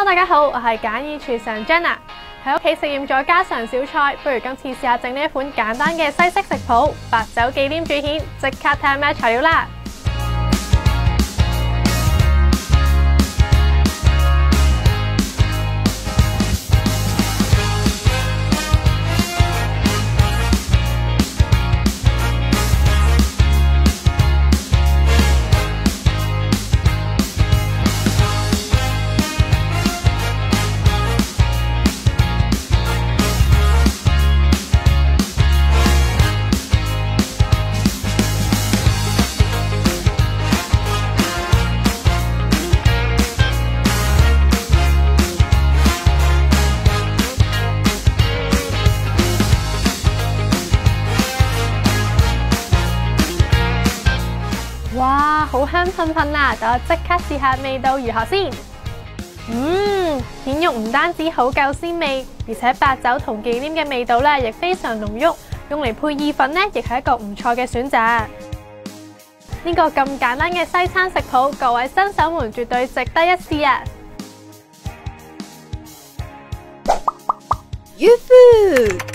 Hello， 大家好，我係簡易廚神 Jenna。喺屋企食厭咗家常小菜，不如今次試下整呢一款簡單嘅西式食譜——白酒忌廉煮蜆。即刻睇下咩材料啦！哇，好香噴噴啊！等我即刻試下味道如何先。蜆肉唔單止好夠鮮味，而且白酒同忌廉嘅味道咧亦非常濃郁，用嚟配意粉咧亦係一個唔錯嘅選擇。呢個咁簡單嘅西餐食譜，各位新手們絕對值得一試啊！You food。